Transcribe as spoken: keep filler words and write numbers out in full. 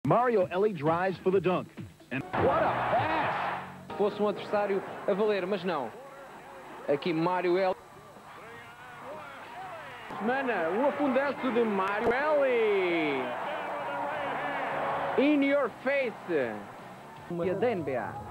Mario Elie drives for the dunk. And what a pass! Fosse um adversário a valer, mas não. Aqui Mario Elie. Mana, um afundanço de Mario Elie. In your face. E a da N B A.